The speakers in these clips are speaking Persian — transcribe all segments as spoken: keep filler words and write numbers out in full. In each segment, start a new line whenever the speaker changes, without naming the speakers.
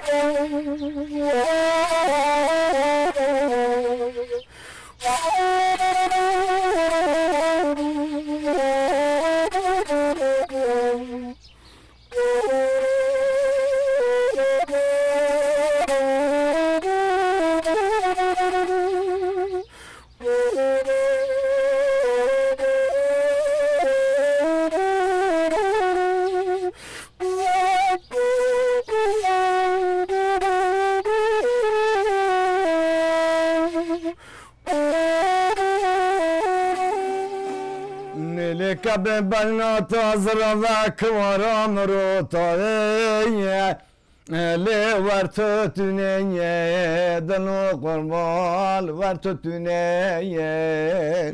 كب بلنا تازر ذاك ورام روتاية لي ورتو تنية دنو قربال ورتو تنية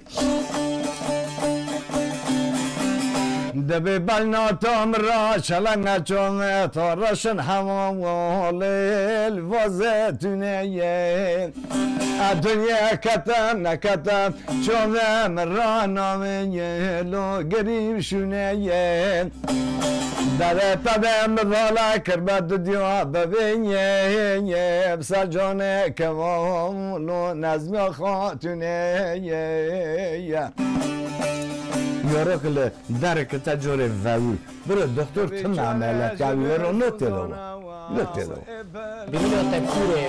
دبي بلنا تامرا شلنا چون تارشن حوالي الوزة تنية الدنيا كتم نكتم شوفه مرانا من يلو قريب شنية داره تدم بذالا کربت دیا ببینیه بسجانه کواملو نظمی خاتونه یارقل درک تجاره وی برو دکتر تم عملت کاوی رو نتلو نتلو
ببینه تکیره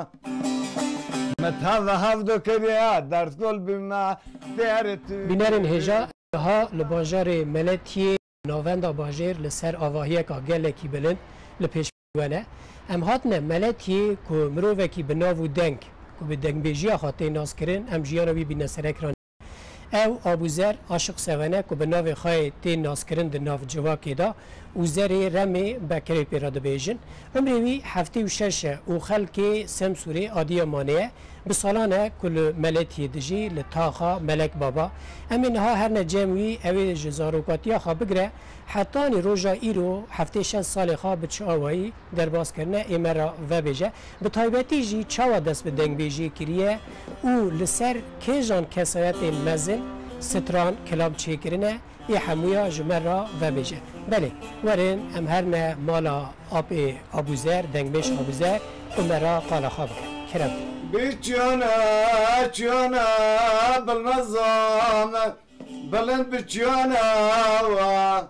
متهذا هفدو كبيرات درت كل بما دارت
بینرین هجا ها لباجار ملتیه ناوندا باجر لسر آواهی که گله کی بلند لپیش بونه ام هاتنه ملتیه که مروه کی بناو دنگ که به دنگ بیجی خاطی ناس کرن ام جیانو بی بینه سرک ران او ابوذر عاشق سوانه که به ناو خای تی ناس کرن د ناو جواکی دا و زری رمی بکری پیراد بیجن عمری وی هفته و شش و خلکی سمسوری آدیا مانیه بسالانه کل ملتی دجی لطاقه ملک بابا امین ها هر نجموی اوی جزاروکاتی خواه بگره حتی نی روژا ایرو هفته شش سال خواه بچه آوایی در باز کرنه ایمرا و بیجه به طایبتی جی چاوا دست به دنگ بیجی کریه او لسر که جان کسایت مزن ستران کلام چه کرنه ی همویا جمرا و بیجه بله ورن ام هر نه مالا آب ابوذر دنگ بیش ابوذر ایمرا قال خواه کرم
بچانا چانا بالنظام بلند بچانا و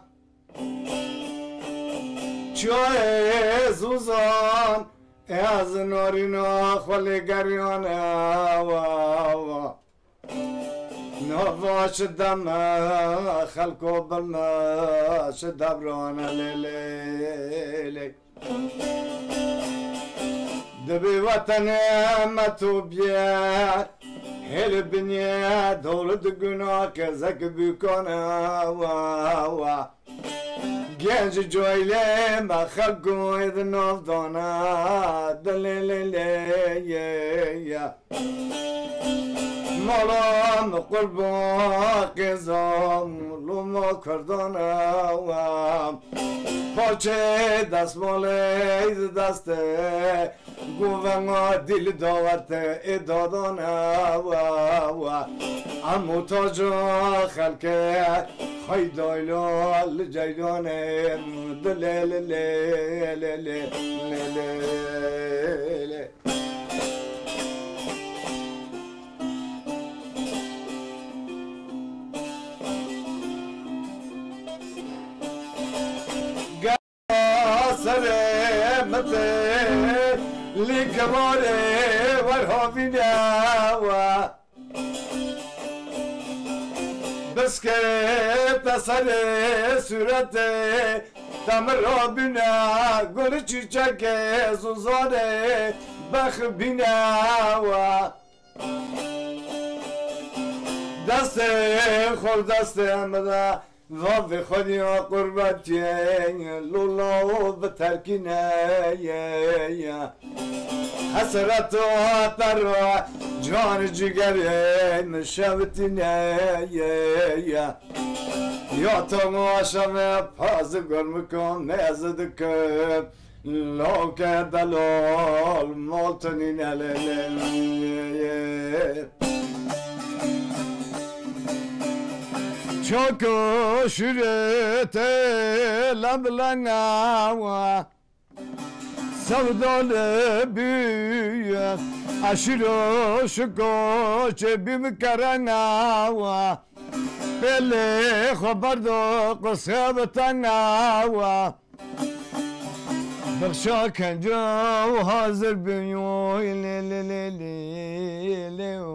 چای زوزان از نورینا خالی گریانا و نواش دم خلقو بلناش دبرانا لیلی دبی وطن متو بیار هل بنیا دولت گناه که زک بیکنه و و گنج جویله ما خلقوی دناف دانا دلیلی مالام قربان قزام لوما کردانا و پاچه دست مالی دسته گوونگا دل داوت ادادانا و و امو تاجا خلقه خی دایلال جیدانه دلیلی سره مته لیکواره ورهاوینا و بس که تسره صورت تمر بنا گل چیچک سوزانه بخ بینا و دست خور دست امدا و به خودیا قربتی لولا و به ترکینه حسرت و عطر و جان جگر مشابتینه یا تو معاشم پاز گرم کن نزد که لوکه دلال مالتنین لیلی çok şürete lablangawa سودال بیه اشیرو شکو چه بیم کرناوا بله خبر دو قصه بتناوا بخشا کنجا و حاضر بیوی لی لی لی لی لی و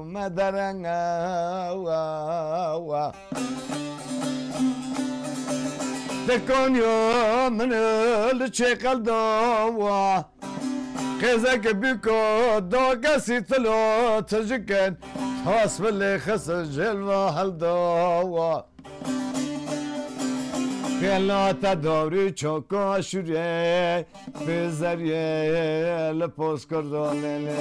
مدرناوا تكونيو من الشيقل دوا خيزك بيكو دوغا سيتلو تجكن خاص باللي خس الجلوة هالدوا خيلا تدوري چوكو شوري بزريه لپوس كردون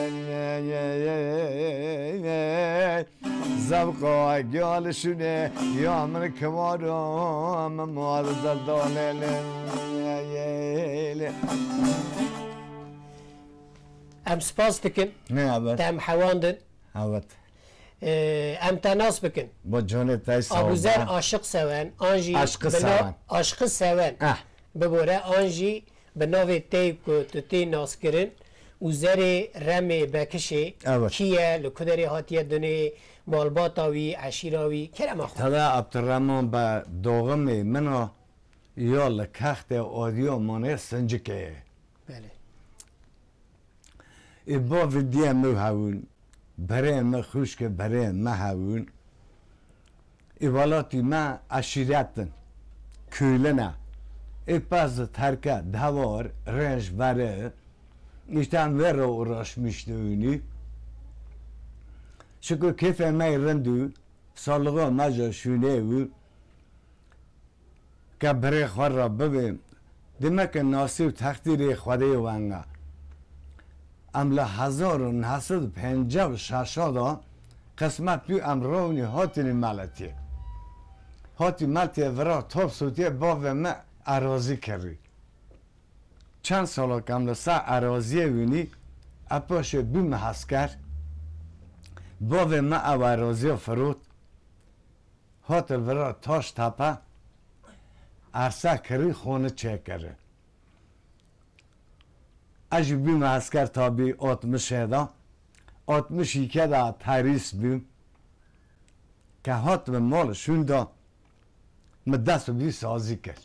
زبقو اگيال شونه يا من كمارو ممار زردون
ام سپاس دکن
نه
تم حواندن
هوت
ام تناس بکن
با جون تایس
ابوذر عاشق سوان آنجی
عاشق سوان
عاشق سوان
اه
ببوره آنجی به نوی تیب کو تی ناس کرن و زری رمی بکشه کیه لکدری هاتیه دنی مالباتاوی عشیراوی کرم اخو
تدا عبدالرحمن با دوغمی منو یا لکخت آدیو مانه سنجکه
بله
ای با ویدیه مو هون برای ما خوش که برای ما هون ای والاتی ما عشیرتن کولنه ای پس ترکه دوار رنج بره ایشتن ور رو راش میشتونی شکر کیف مای رندو سالگا مجا شونه و که برای خور را ببین دیمه ناسی و تختیر خواده وانگا املا هزار و نهصد و پنجاه و ششادا قسمت بیو امرونی هاتین ملتی هاتی ملتی ورا توب سوتی باو ما عراضی کردی چند سالا کاملا سا عراضی وینی اپاش بیم هسکر باو ما او عراضی فرود هاتل ورا تاش تپه عرصه کری خونه چه کرده اجی بیم اسکر تابی آتمشه دا آتمشی که دا تریس بیم که هات به مالشون دا مدست بی سازی کرد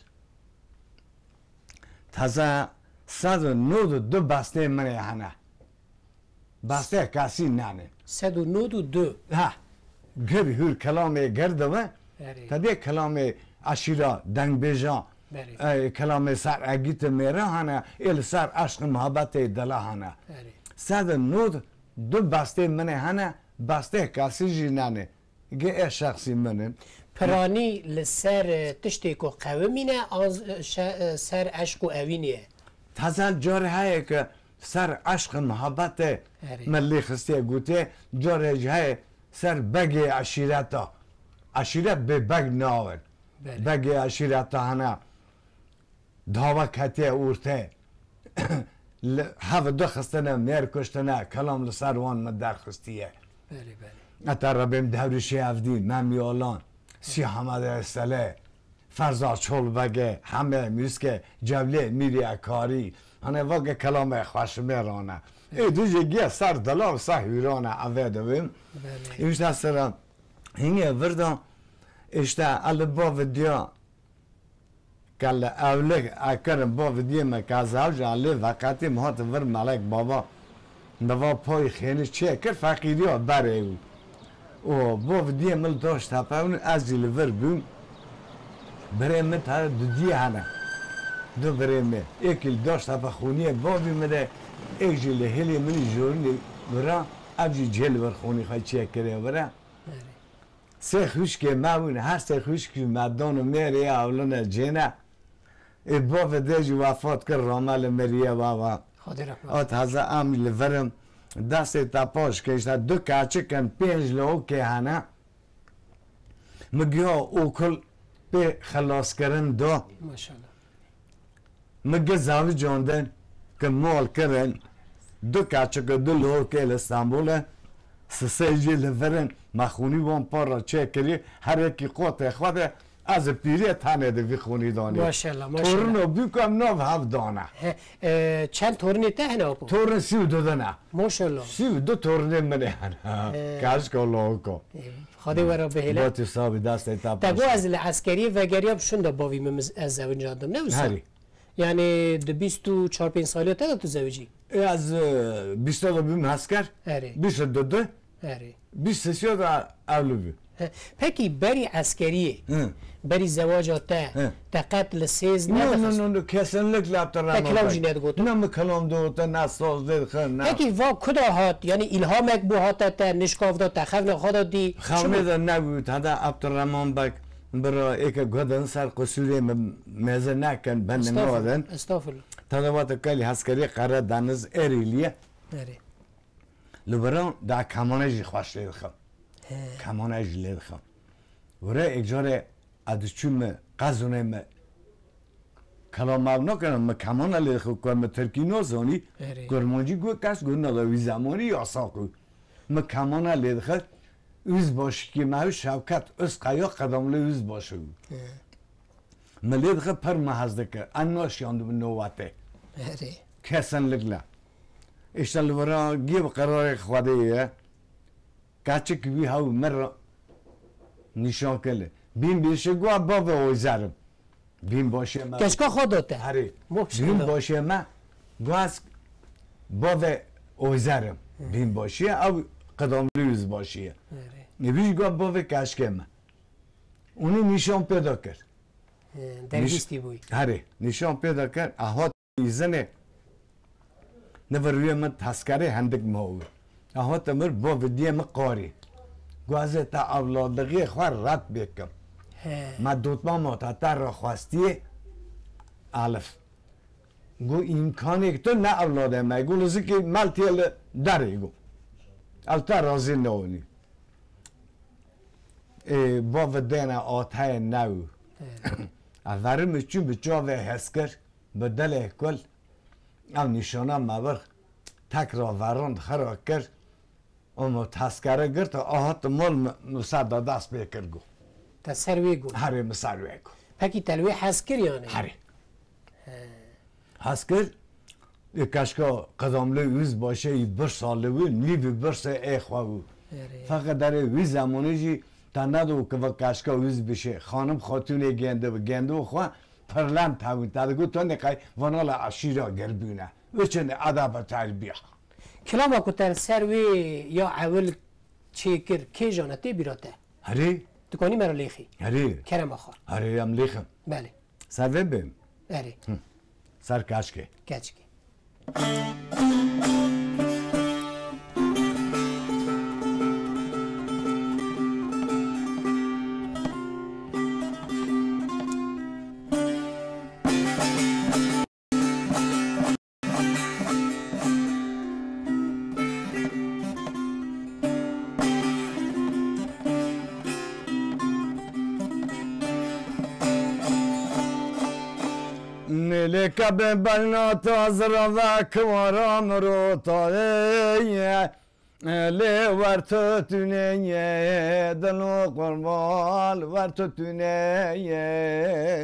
تازه صد و نود و دو بسته منه هنه بسته کسی ننه
صد و نود و دو
ها گبی هور کلامه گردمه تا دی کلامه عشیرا دنگ بیجا کلام سر اگیت میره هنه ایل سر عشق محبت دلا هنه صد نود دو بسته منه هنه بسته کسی جی ننه گه شخصی منه
پرانی لسر تشتی که قومینه سر عشق و اوینیه
تازه جاره هایی که سر عشق محبت ملی خسته گوته جاره جای سر بگی عشیرتا عشیرت به بگ ناور بگی عشیرتا هنه داوا کتی اورته هوا دو خستنه میر کشتنه کلام لسر وان من در خستیه
بله بله
اتر ربیم دورشی افدی ممی آلان سی حمد استله فرزا چول بگه همه میسکه جبله میری اکاری هنه واقع کلام خوش میرانه ای دو جگیه سر دلار سر هیرانه اوه دویم ایشتا سرم هینگه وردان ایشتا الی با ودیا کل اوله اکرم با ودیه مکازاو جاله وقتی مهات ور ملک بابا نوا پای خیلی چه کر فقیری ها بره او و با ودیه مل داشت هپاون از جیل ور بیم برای من تا دو دیه هنه دو برای من ایکل داشت هپا خونیه با بیمده ایک جیل هلی منی جورنی برا ابجی جیل ور خونی خواهی چه کره برا سه خوشکی مون هر سه خوشکی مدان و میری اولان جنه ای با ودیجی وفات کر رامل مریه بابا آت هزا عمل ورم دست تپاش کشتا دو کچه کن پینج لو که هنه مگیا اوکل به خلاص کردن دو
ماشاءالله
مگه زاوی جاندن که مال کردن دو کچه که دو لو که استانبول سه جیل ورن مخونی وان پارا چه کری هر یکی قوت خود از پیری تنه دوی خونی دانی
ماشاءالله ماشاءالله
تورن و بیکم نو هفت دانه
چند تورنی ته نه اپو
تورن سی و دو دانه
ماشاءالله
سی و دو تورن منه کاش کلا کو
خدا ورا بهله
با تصاب دست ایتا
تگو از العسکری و گریاب شنده باوی ممز از زوج آدم نه وسا
هری
یعنی د بیست و چهار پنج سالیت تا تو زوجی
از بیست و بیم هسکر
اره
بیست و دو دو
اره
بیست سیو دا اولو بی
پکی بری عسکریه بری زواجات ته تا قتل سیز
نه
نه
نه نه نه kesinlikle
تا
Abdurrahman
کلام
Bey.
جنید گوتو
نه مکلام دوتا نه سازده خن نه
پکی وا کدا هات یعنی الهامک بو هات تا نشکاف دا تا خفن خدا دی
خامه ده نبود هدا Abdurrahman Bey برا ایک گودن سر قصوری مزه نکن بند نوادن
استغفر
تدوات کلی هسکری قرار دانز ایریلیه
اره
لبران دا کمانجی خوش لید خم کمانجی لید خم وره اجاره ادچوم قزونه م کلام مبنا کنم م کمان لید خم کنم ترکی نوزانی
اره.
گرمانجی گو کس گو نداوی زمانی یا ساقو م کمان لید خم üz başı ki mehu şevket üz kaya kadamlı üz başı. Millet ki per mahazdaki annaş yandı bu novate.
اره
Kesinlikle. İşte lüvera gibi kararı khvadiye. Kaçık bir hav mer nişan kele. Bin bir şey gua baba oyzarım. Bin başı me.
کشکا خدا ته
Hari.
ماشاءالله.
Bin başı me. Guas baba oyzarım. Bin başı av kadamlı yüz başı.
اره
نویش گفت با و کشکمه اونو نشان پیدا کرد
درگیستی بوی
هره نشان پیدا کرد احوات ایزنه نوروی من تسکره هندک ماوی احوات امر با و دیم قاری گوازه تا اولادگی خواه رد بکم ما دوتما ماتاتر را خواستیه الف گو امکانی که تو نه اولاده ما گو لزی که ملتیل داره گو التا رازی نونی با و دین آتای نو اولم چون به جاوه هسکر به دل کل او نشانه مبر تک را وراند خرا کرد اما تسکره گرد آهات مال مساعده دست بکر گو
تا سروی گو
هره مساروه گو
پکی تلوی حس کر یعنی
هره هسکر کشکا قدامله ویز باشه ای بر ساله وی نیوی برسه ای خواه وی
اره
فقط در وی زمانی جی تا ندو که و کشکا ویز بشه خانم خاتون گنده و گنده و خواه پرلن تاوین تا دگو تو نقای ونالا عشیرا گربونه وچن ادب تربیه
کلام کو تر سروی یا اول چی کر کی جانته بیراته
هری
دکانی مرا لیخی
هری
کرم آخر
هری هم لیخم
بله
سر بیم
اره
سر کشکه
گچکی
لك ببلنا تازر ذاك ورام روطاية لي ورتو تنية دلو قربال ورتو تنية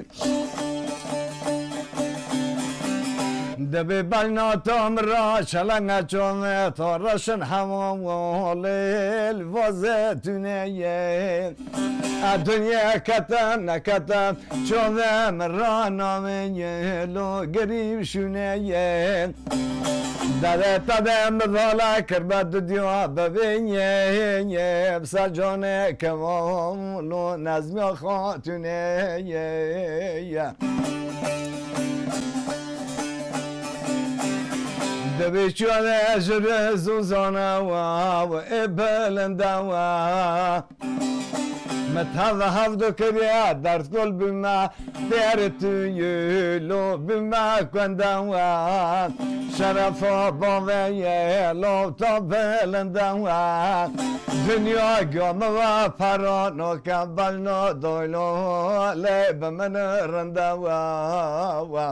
دبي بلنا تامرا شلنگا چونه تارشن همواليل وزتونية الدنيا كتم نكتم چونه مرانا من يلو قريب شونية داده تدم بذالا کربت دیا ببینیه بسجانه کمالو نظمی خاتونه دبی چونه جر زوزانه و ابلنده و متهذا هفدو كريا دارت قول بما دارت يلو بما كندوا شرفا باوية لو تابلندوا دنيا قام وفرانو كبلنا دويلو لب من رندوا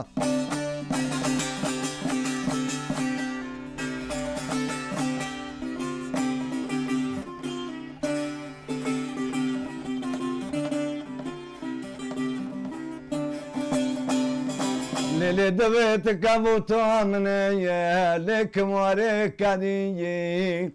لیلی دویت کبوتانه لکماره کدیه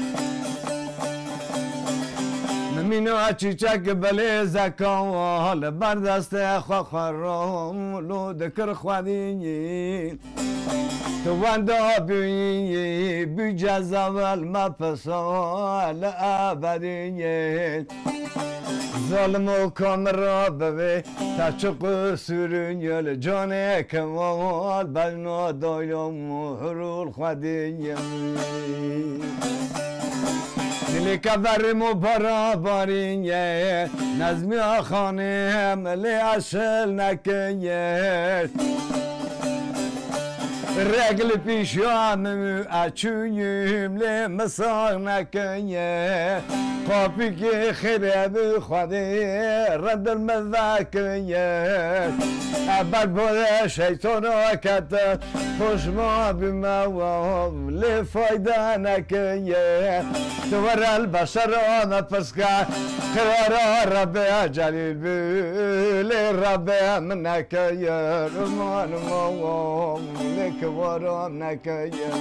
مینو چیچک بله زکال بردست خوا خرام لو دکر خودی تو وندا بی بی جزاول مپسال ابدی ظالم و کامرا ببی تا چق سرون یل جان کمال بلنا دایم حرول خودی دلی کبرمو برا بارینیه نظمی آخانه ملی اصل نکنیه رگل پیشانمو اچونیم لی مساق نکنیه قاپی که خیره بی خوده رد المذاکنیه ابر بوده شیطان آکت خوشما بموام لی فایده نکنیه دور البشر آمد پس که قرار رب جلیل بی لی رب من نکنیه رمان موام لی کوارم نکنیه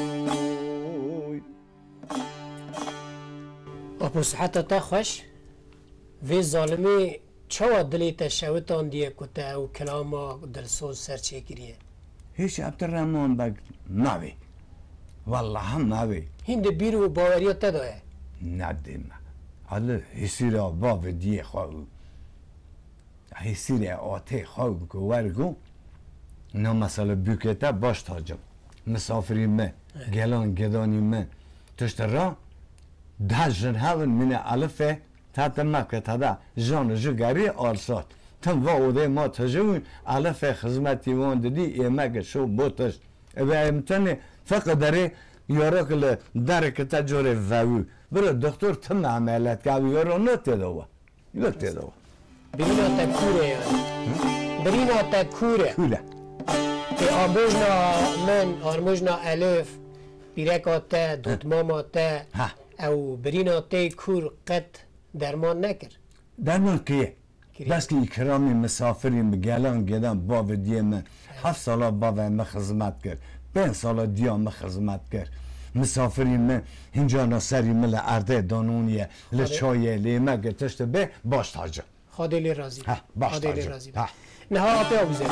اپوس حتی تا خوش وی ظالمی چوا دلی تشوتان دیه کتا او کلاما دلسوز سرچه کریه
هیچ عبدالرحمن بگ نوی والله هم نوی
هند بیرو باوریت تدایه
ندیم حالا حسی را باب دیه خواهو حسی را آته خواهو که ورگو نه مثلا بوکتا باش تاجم مسافری من گلان گدانی من تشت را ده جن هون من الفه تا تمکه تا ده جان جگری آرسات تم و اوده ما تجون الفه خدمتی وان دادی ایمه شو بوتش ابی امتنه فقط داره یارا کل داره که تجاره ویو برای دکتر تم عملیات که یارا نته دوا نته دوا
برینا تکوره یعنی برینا تکوره
کوله
که آموزنا من آموزنا الف بیرکاته دوتماماته او برینا تی کور قد درمان نکر
درمان کیه بس که اکرامی مسافری مگلان گدن باو دیه من هفت سالا باو من خدمت کرد پنج سالا دیا من خدمت کرد مسافری من اینجا ناسری مل ارده دانونیه لچایه لیمه گتشت به باش تاجه
خادلی رازی
باش تاجه
نها آپی آبوزه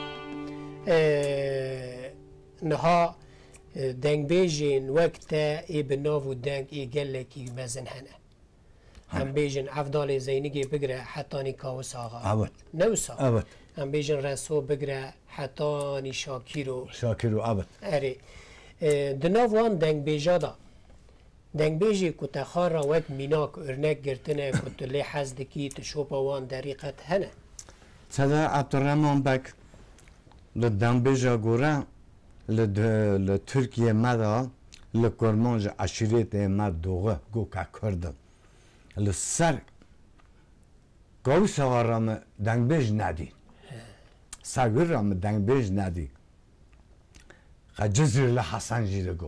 نها دنگ بیجین وقت ای بناو دنگ ای گله کی مزن هنه هم بیجین افضل زینگی بگره حتی نی کاوس آقا
عبد
نوسا
عبد
هم بیجین رسو بگره حتی نی شاکیرو
شاکیرو عبد
اره دناوان دنگ بیجادا دنگ بیجی کت خارا وقت میناک ارنک گرتنه کت لی حزدکی تشوپا وان دریقت هنه
صدا عبدالرحمن بک لدن بیجا گوره لترکیه مدا لکرمانج عشیرت مد دوغه گو که کردم لسر گاوی سوارم دنگ بیج ندی سرگر رام دنگ بیج ندی جزیر لحسن جیده گو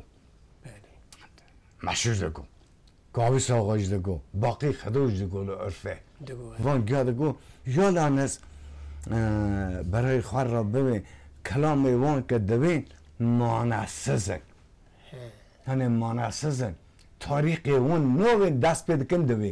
مشهور دگو گاوی ساقاج دگو باقی خدوش دگو لعرفه وان گیا دگو یا لانس برای خوار را ببین کلام وان که دوین مانسزن هنه مانسزن تاریخ اون نوین دست پید کن دوین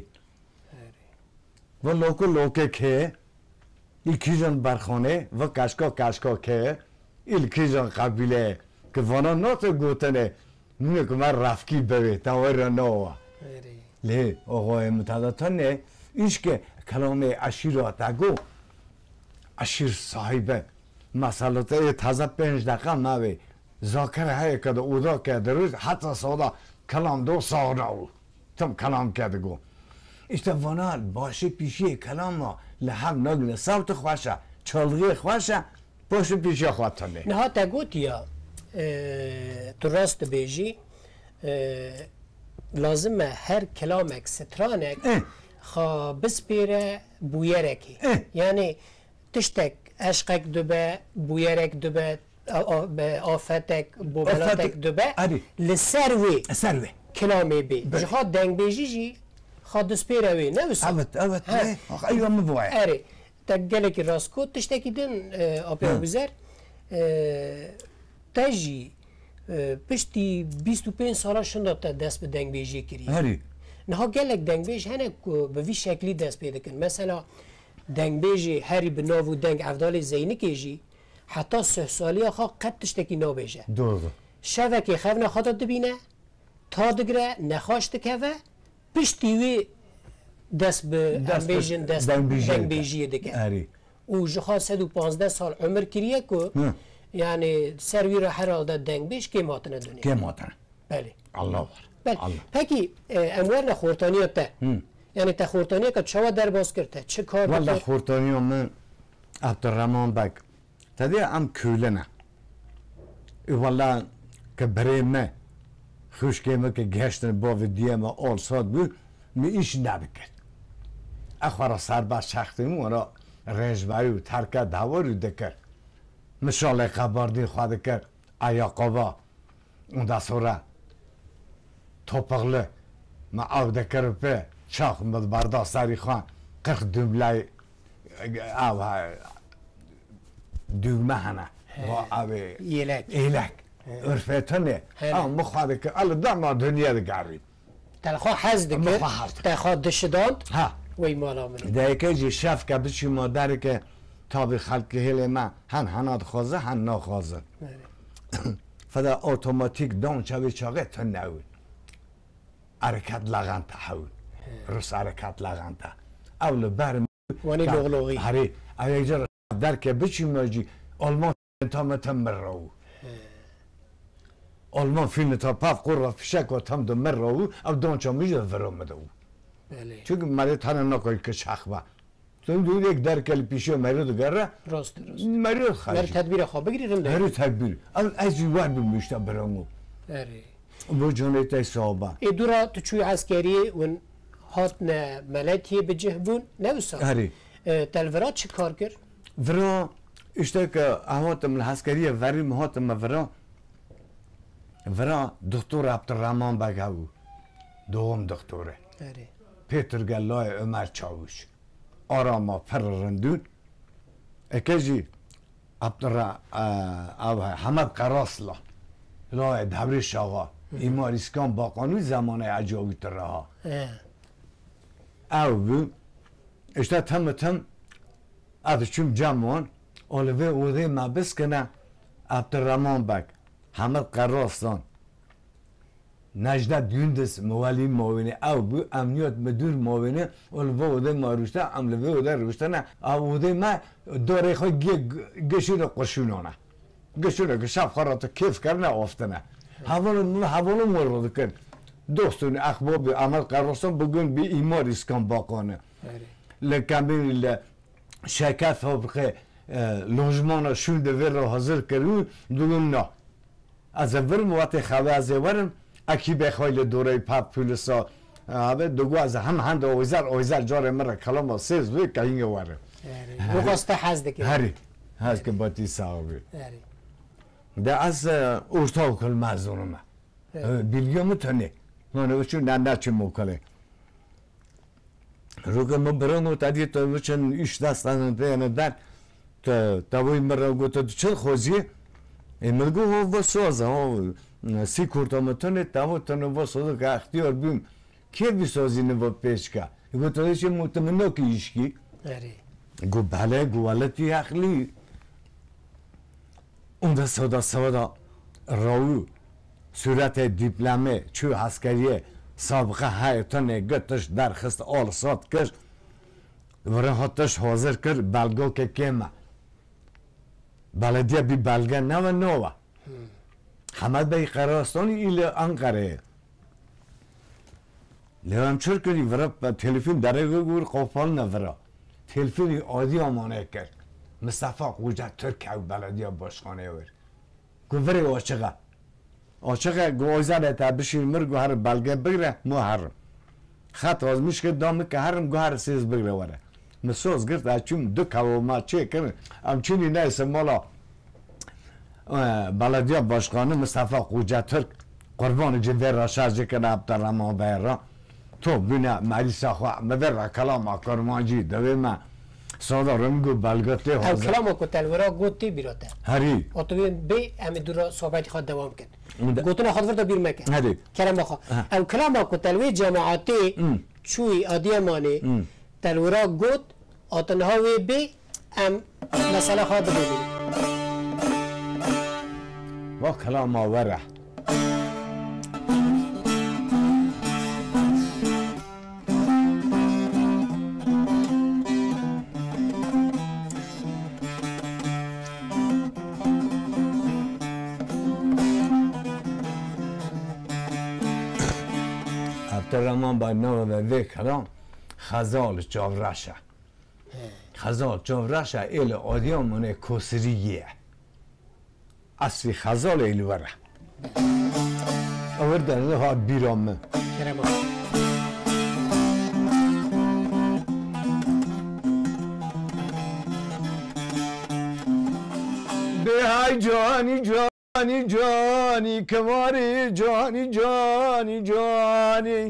و لوکو لوکه که ایکی جان برخانه و کشکا کشکا که ایلکی جان قبیله که وانا نات گوتنه نونه که من رفکی بوی تاوی را نوا لی آقای متداتانه ایش که کلام عشیرات اگو عشیر صاحبه مسئله تازه پنج دقیقه موی ذاکر های که اودا که روز حتی سادا کلام دو سادا او تم کلام کرده گو اشتا وانال باشه پیشی کلام ما لحب نگنه صوت خوشه چالغی خوشه باشه پیشی خواتنه
نه ها تا گوتیا تو راست بیجی لازمه هر کلامک سترانک خا بسپیره بویرکی یعنی تشتک عشقک دبه بویرک دبه آفتک بوبلاتک دبه لسروی
سروی
کلامی بی جها دنگ بیجی جی خا دسپیره وی نوسا
اوت اوت ایوه مبوعه
اره تا گلکی راست کود تشتکی دن آپی آبوزر تجی پشتی بیست و پنج ساله شده تا دست به دنگ بیجی کری
هری
نه گلک دنگ بیج هنه به وی شکلی دست پیدا کن مثلا دنگ بیجی هری به ناو دنگ افضل زینی کیجی حتی سه سالی آخا قد تشتکی نو بیجه
درسته
شبکه خفنا خاطر دبینه تا دگره نخاشت که و پشتی وی دست به بیجن دست دنگ بیجی دکه
هری
او جخوا صد و پانزده سال عمر کریه که یعنی سروی را هر حال دنگ بیش که ماتنه دنیا
که ماتنه
بله
الله
بله پکی اموال خورتانیات ته یعنی تا خورتانیه که چوا در باز کرده چه کار
والله خورتانیه من عبدالرحمن بک تدی ام کولنه والله که برای من خوش که من که گشتن با ودیه ما آل ساد بود می ایش نبکرد اخوارا سر بس چختیم اونا رنجبری و ترکه دواری دکر مشاله قباردی خواهد کرد ایا قبا اون دا سوره توپقله ما او دکر په چاق مد بردا سری خان قرق دوملای او دومه هنه و او
ایلک
ایلک عرفتنه او مخواهد که ال دما دنیا دگاری
تلخوا حز دکر تلخوا دشداند
ها
وی مالا منی
دیگه جی شف که بچی مادری که تابی خلق هیل ما هن هناد خوازه هن ناخوازه فدا اتوماتیک دان چاوی چاقه تا نوید حرکت لغن تحول روس حرکت لغن تا اول بر
وانی لغلوغی
هری اوی جر در که بچی ماجی آلمان تا متمر رو آلمان فیلم تا پاف قرر فشک و تم دو مر رو او دان چا میجه ورام دو چون مری تن نکوی که چخ با تو دو یک در کل پیشو مرد گره
راست راست
مرد خالی
مر تدبیر خواب بگیریم ده
هری تدبیر اول از یوار بمیشتا برامو
اره
بو جونیت ای صحابه
ای دورا تو چوی عسکری ون هات نه ملتیه به جهبون نوسا
هری
تلورا چه کار کرد؟
ورا اشته که احواتم العسکریه وری مهاتم ورا ورا دکتر عبدالرحمن بگاو دوم دکتره
اره
پیتر گلای عمر چاوش آراما فررندون اکجی عبدالرحمن او حمد قراسلا لای دبریش آقا ایماریسکان با قانون زمانه عجاوی ترها او بو اشتا تم تم ادچم جمعان اولوی اوده ما بس کنه عبدالرحمن بک حمد قراسان نجده دیوندس مولی موینه او بو امنیت مدور موینه اولوی اوده ما روشته املوی اوده روشته نه او اوده ما دوره خواه گشون قرشونانه گشونه که شب خارات کیف کرنه آفتنه حوالو حوالو مورد کرد دوستون اخباب عمل قرارستان بگون بی ایمار اسکان باقانه لکن شرکت فابریکه لوژمان شونده ور را حاضر کردن دوگون نه از اول موقع خبر از اولم اکی بخوایل دوره پاپ پولسا اوه دوگو از هم هند آویزر آویزر جاره مرا کلام سیز بی که اینگه وره
بخواسته حزده که
هری هست که باتی صحابی
هری
ده از ارتاق کل مزونم بیلیوم تنه من وچون نه نه چه موکله رو که من برام تادی تو وچن ایش دستان ده در تا تاوی مرا گوت چه خوزی امرگو هو وسوزه هو سی کورتام تنه تاو تنه وسوزه که اختیار بیم کی بسازی نو پیشکا گوت چه مطمئن کی ایشکی گو بله گو ولتی اخلی اون دا سودا سودا راو صورت دیپلمه چو عسکریه سابقه هایتانه گتش درخست آل ساد کش وره هاتش حاضر کرد بلگو که کمه بلدیه بی بلگه نو نوه حمد بی قراستانی ایل انقره لیوان چر کردی وره تلفون داره گور قفال نوره تلفونی عادی آمانه کرد مصطفى قوجه ترک او بلدیه باشخانه ور گو وره آچقه آچقه گو آیزانه تا بشیر مرگو هر بلگه بگره مو هرم خط آزمیش که دامه که هرم گو هر سیز بگره وره مسوز گرد اچون دو کلو ما چه کنه امچونی نیسه مالا بلدیه باشخانه مصطفى قوجه ترک قربان جوه را شرجه کنه عبدالرحمن بیره تو بینه مریسا خواه مبره کلام کرمانجی دوی ما سادا رنگو بلگاتی
او
حاضر
کلام کو تلورا گوتی بیراته
هری
اتوبین بی ام دورا صحبت خود دوام کن
اونده-
گوتنا خود ورد بیر مکن
هری
کرم بخوا او کلام کو تلوی جماعتی چوی آدیمانی تلورا گوت آتنها وی بی ام مسئله خود ببینیم
با کلام آوره افترمان با نو و وی کلام خزال جاورشه خزال جاورشه ایل آدیامونه کسریه اصلی خزال ایل وره اور در ها بیرامه
کرم
به های جانی جانی جانی کماری جانی جانی جانی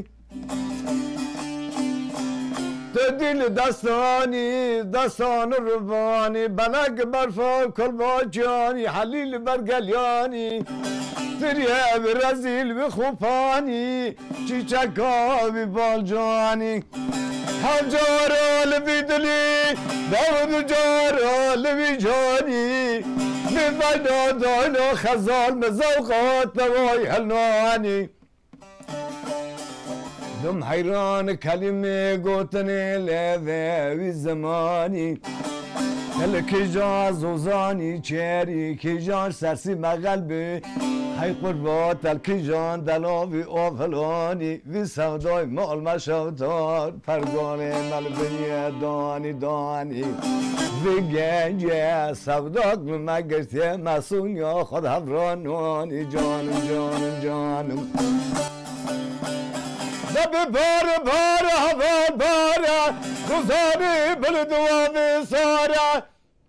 تو دل دستانی دستان روانی بلک برفا کلبا جانی حلیل برگلیانی تریه برزیل بخوپانی چیچکا بی بال جانی هجارا لبی دلی داود جارا لبی جانی بفیدا داینا خزال مزوقات نوای هلنانی دم حیران کلمه گوتنه لذه وی زمانی هل کجا زوزانی چری کجا سرسی مقلبی هی قربات الکجان دلاوی آفلانی وی سودای مال مشوتار پرگانه ملبنی دانی دانی وی گنجه سوداک مگرتی مسون یا خود هفرانانی جانم جانم جانم دب بار بار هوا بار گزاری بلدوانی ساره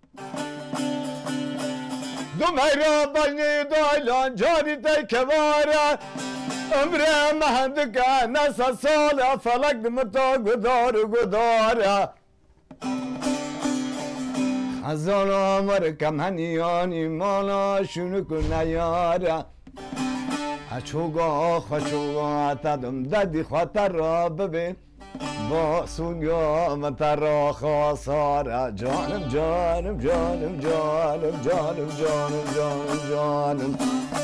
دو میرا بجنی دایلان جانی تی کواره عمره مهندکه نسا ساله فلک دمتا گدار گداره خزان آمر کم هنیانی مالا شونو کنه یاره اچوگا خچوگا تدم ددی خاطر را ببین با سونیا مترا خاصاره جانم جانم جانم جانم جانم جانم جانم جانم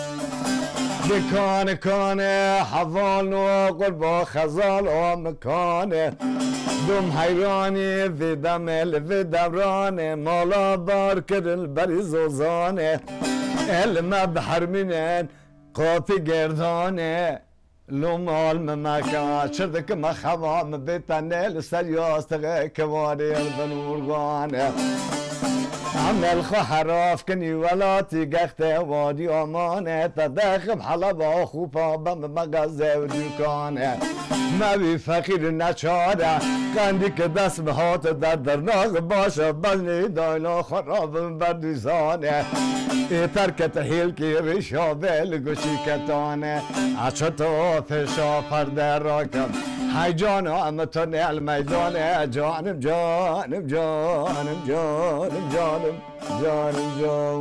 بکان کانه حوال و قربا خزال و مکانه دم حیرانی وی دمل وی دورانه مالا بار کدل بری زوزانه علم بحر منن قاطی گردانه لومال ممکا چردک مخوام بیتنه لسر یاستغه کواری البنورگانه عمل خو حراف کنی ولاتی گخته وادی آمانه تدخم حلبا خوبا بم مغزه و دوکانه موی فقیر نچاره قندی که دست به هات در درناغ باشه بزنی دایلا خراب بردیزانه ای ترکت حیل که ریشا بل گوشی کتانه اچتو فشا پرده را کم های جانو امتون المیدانه جانم جانم جانم جانم جانم جانم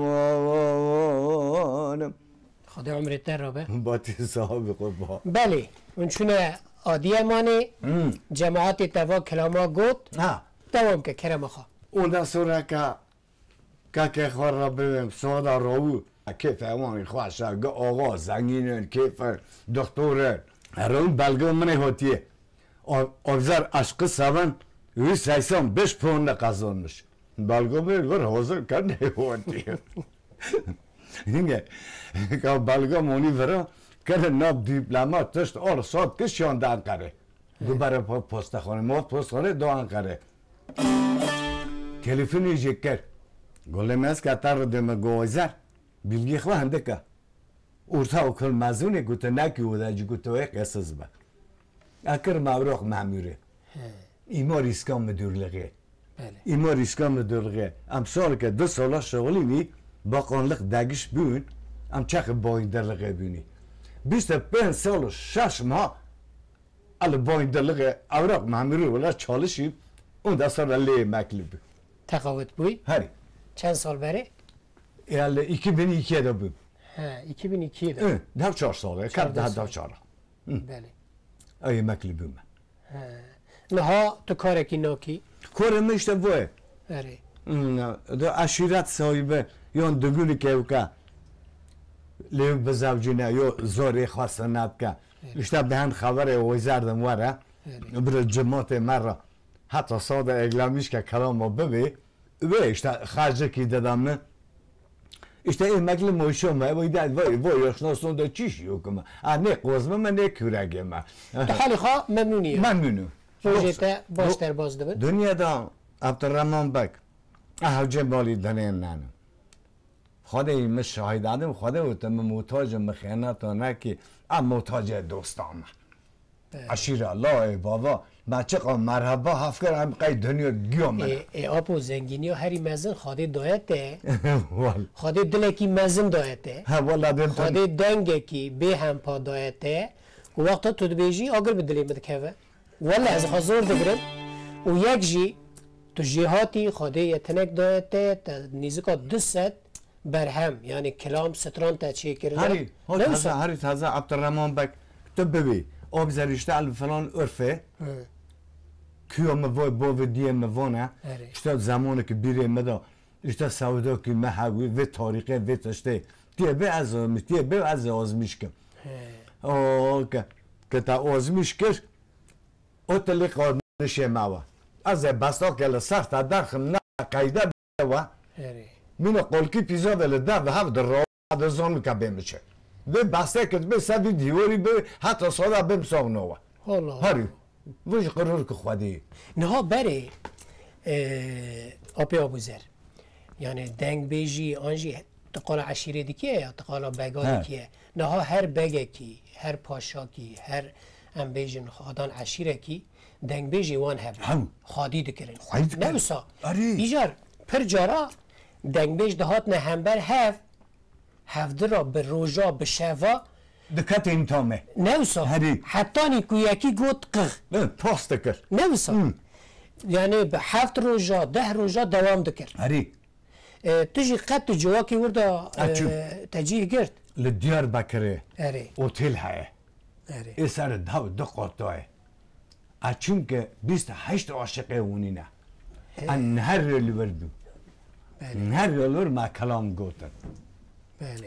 جانم
خدا عمرت در رابه
باتی صاحب قربا
بله اونچونه آدیمانی جماعت توا کلاما گوت
نه
دوام که کرم خواه
اون دستوره که که که خواه را ببیم سادا راو کیف اوانی خواه شد آقا زنگینن کیف دکتورن اون بلگه منی هاتیه آفزر عشق سوان وی سیسان بش پونده قضانمش بلگه بیر حاضر کرده هاتیه اینگه که بلگه مونی ورا که ناب دیپلمات تشت آر ساد که شاندن کره دو برای پاسته خانه ما پاسته خانه دوان کره تلفنی جکر گلم از که تر دم گوزر bilgi خو هندکه orta okul mezunu gute neki odaci gute o qesız ba akır mavroq mamure imar iskan müdürlüğü imar iskan müdürlüğü am sal ke dö sala şoguli mi bakanlık dagiş bün am çak boyunderliği büni بیست و پنج سال و شش ماه ال باینده لغه اوراق معمولی ولا چالشی اون دستان لی مکلب
تقاوت بوی
هری
چند سال بره
یال iki bin iki'de bu.
ها iki bin iki'de
Hı, daha çar sale, kar daha daha çar.
بله
Ay meklubum.
نها تو کاره کی ناکی
Korum işte bu.
اره
Da aşiret sahibi yon duguli kevka. Lev bezavcine yo zor khasnat ka. İşte ben haberi wizardım var ha. Bir cemaat mara hatta sada eglamış ki kalam bebi ve işte harcı ki dedamne işte emekli moşum ve bu da bu bu yaşında da çiş yok ama ne kozma ne küregem.
حالی خواه ممنونی
Memnunum.
روژه باشتر باز دبن
Dünyada Abdurrahman Bek ahvce bali denen nanı. خدای من شاهدادم خدا و تم محتاج مخیانت نه که ام محتاج دوستام اشیرا لا بابا بچه قا مرحبا هفکر هم قید دنیا گیوم
ای آپو زنگینی و هری مزن خواده دایته
وال
خواده دلکی مزن دایته
ها والا دل
خواده دنگه کی به هم پا دایته و وقتا تو دبیجی آگر بدلی مدکوه والا از خازور دگرم و یک جی تو جهاتی خواده یتنک دایته تا نیزکا دو ست برهم یعنی کلام ستران تا چی کرده
هری ها
نوسا.
تازه هری تازه عبدالرحمن بک تو ببی آب زریشته ال فلان عرفه کیو مو بو دیه موانه
آره.
işte zamanı ki biri meda işte savda ki mehavi ve tarihe ve işte diye be azmış diye be az azmış ki o ki ki ta azmış ki o teli qarnışı mava az basta ki la sarta darxım na qayda va
اره
من قول کی پیزا ولی در و هم در راه در زن که بمیشه و بسته که به سبی دیوری به حتی ساده بم ساغنوا
والله
هری وش قرار که خودی
نها بره آبی آبوزر یعنی دنگ بیجی آنجی تقال عشیره دیکیه یا تقال بگا
ها.
دیکیه نها هر بگه کی هر پاشا کی هر ام بیجن خادان عشیره کی دنگ بیجی وان هب
هم.
خادی دکرن
خواهی دکرن.
نوسا
آره.
بیجار پر جارا دنگ بیج دهات نه همبر هف هفده را به روژا به شوا
دکت این تامه
نوسا
هری.
حتی نیکو یکی گوت قغ
نه پاست کر
نوسا یعنی به هفت روزا ده روزا دوام دکر
هری
تجی قد جواکی وردا
اچو.
تجیه گرد
لدیار بکره
اره
اوتل های
اره
ای سر دو دو قطعه اچون که بیست هشت عاشقه اونی نه ان هر رلی وردو
بله
هر رلی ما کلام گوتن
بله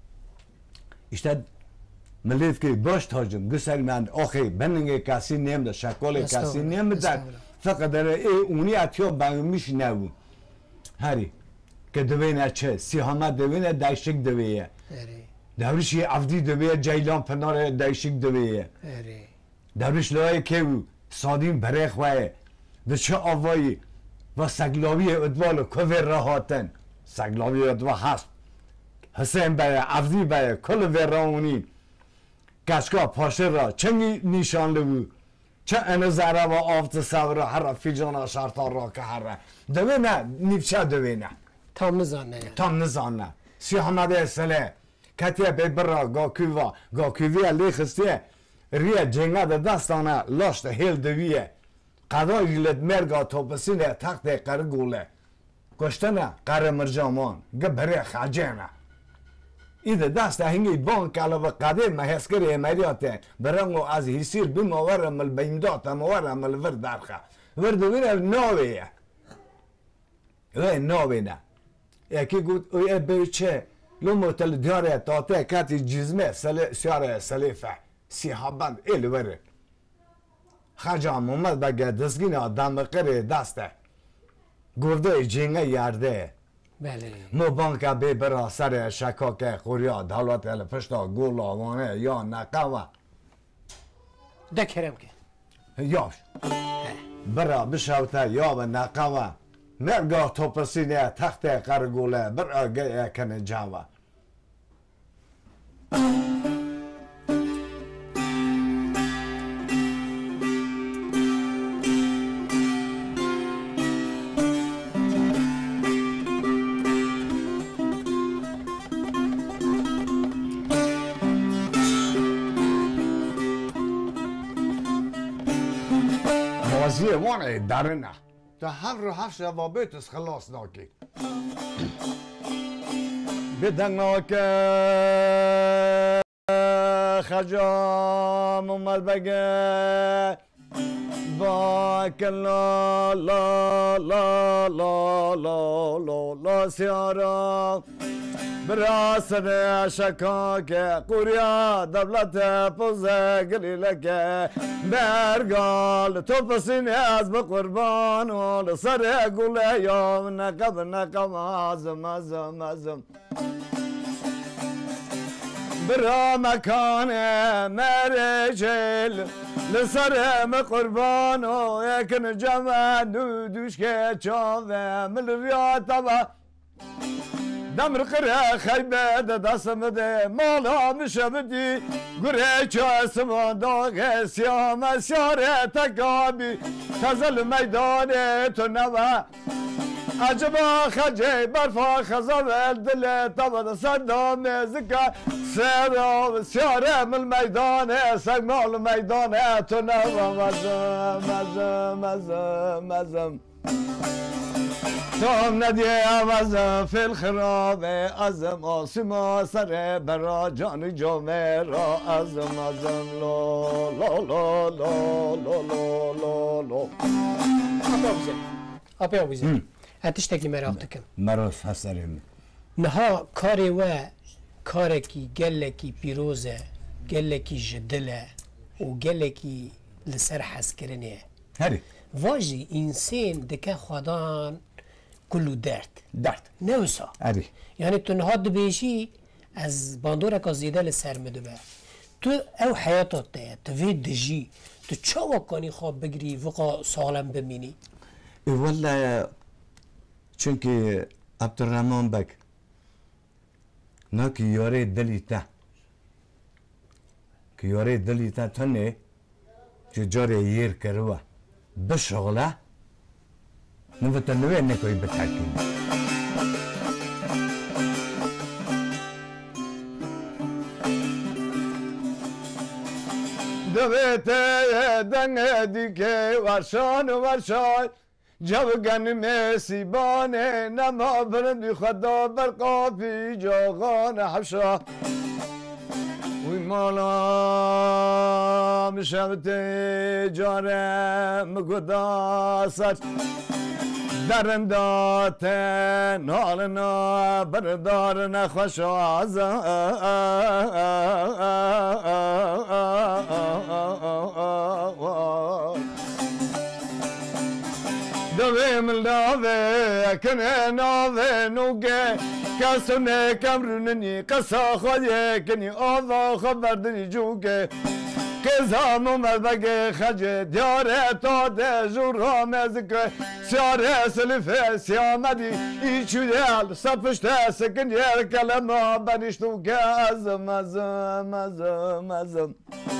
İşte millet ki baş tacım güzel men ahi benim kasi nem de şakol kasi
Estağfurullah,
nem de
estağfurullah.
fakat e uni atıyor benmiş ne bu hari که دوینه چه سیاهمه دوینه دایشک دویه
اره
دورشی عفدی دویه جیلان پنار دایشک دویه
اره
دورش لای که سادین برخ وای ده چه آوایی و سگلاوی ادوال کوه راحتن سگلاوی ادوا هست حسین بای عفدی بای کل وراونی کشکا پاشه را چنگی نشان لبو چه انزاره و آفت سوره هر فیجانا شرطا را که هر دوینه نیفچه دوینه
tam nizanne yani.
tam nizanne Sihamade esele katiye bebra gakuva gakuviye lexistiye riye cenga da dastana laşta hel deviye qada yilet merga topasine takte qargule koştana qara mirjaman gebere khajana İde dasta hingi bon kalaba qade maheskeri emariyate berango az hisir bimawara mal bimdat amawara mal verdarkha verduvine noviye ve novina یکی گفت اوی بچه لو متل دیاره تاته کاتی جزمه سله سیاره سلیفه سیحابند ایل وره خجام اومد بگه دستگین آدم قره دسته گفته جنگه یارده
بله
مو بانکا بی برا سر شکاکه خوریا دولت ال پشتا گول آوانه یا نقوه
دکرم که
یاش برا بشوته یا به نقوه مرگاه توپسینه تخت قرگوله بر آگه کنه جاوه موازی وانه دارنه تا هفت رو هفت شوابیتش خلاص ناکی بدنا که خجام اومد بگه با که لا لا لا لا لا لا لا سیارا براسن شکا که قوریا دولت پوزه گلیله که برگال تو پسینه از بقربان و لسر گله یا نقب نقب ازم ازم ازم برا مکان مرجل لسر مقربان و یکن جمع نودوش که چاوه مل ریاتا و دمر قره خیبه ده دستم ده مالا مشبدی گره چاسم داغ سیام سیاره تکابی تزل میدان تو نوه عجبا خجه برفا خزاول دل تبا صدام زکا سیرا سیاره من میدان سگمال میدان تو نوه مزم مزم مزم مزم توم ندیه مزم فی الخراب ازم آسما سر برا جان جامعه را ازم ازم لا لا لا لا لا لا لا لا
آبی آبیزم هتشتکی مراق دکم
مراس هستریم
نها کاری و کارکی گلکی پیروزه گلکی جدله و گلکی لسر حس کرنه
هری
واجی انسان دکه خدان کلو درد
درد
نوسا
هری
یعنی تو نهاد بیشی از باندوره که زیده لسر مدوبه تو او حیاتات ده تو وید دجی تو چه وکانی خواب بگیری وقا سالم بمینی
والله چونکه عبدالرحمن بک نه که یاره دلی تا که یاره دلی تا تنه که جاره یر کروا بشغله نوتا نوه نکوی بتاکیم دویته دنگ دیگه ورشان و ورشای جوگن مسیبانه نما برندی خدا برقافی جاغان حفشا وی مالا مشبت جارم گداست درندات نالنا بردار نخوش آزم دویم لاوه کنه ناوه نوگه کسونه کمروننی قصا خواهی کنی آوا خبردنی جوگه قزام اومد بگه خجه دیاره تا ده جورا مزکه سیاره سلفه سیامدی ایچو دیل سپشته سکن یر کلمه بنیشتو که ازم ازم ازم ازم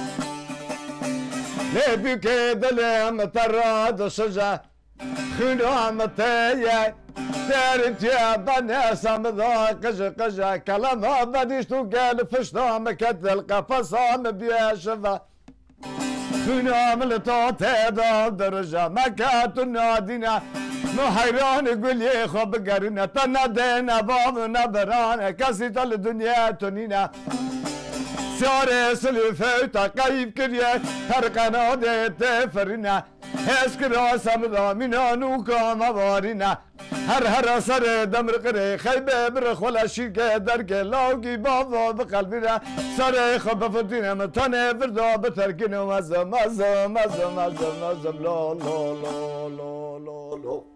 لیبی که دلم تراد شجه خنام تیه ترتيا بني سمضا قج قج كلامها بديشتو قال فشتام كد القفصام بيا شفا خنام لطوت هذا درجة ما كانت نادينا مو حيران يقول يا خب قرنا تنادينا بابنا برانا كاسيت الدنيا تنينا سيارة سلفة قيب كريه هرقنا دي تفرنا اسكرا سمضا منانو كاما بارنا هر هر سر دمر قره خیبه بر خلا شیکه درک لاوگی بابا بقلبینا سر خب فتینه متانه بردا بترکینه مزم مزم مزم مزم مزم لا لا لا لا لا لا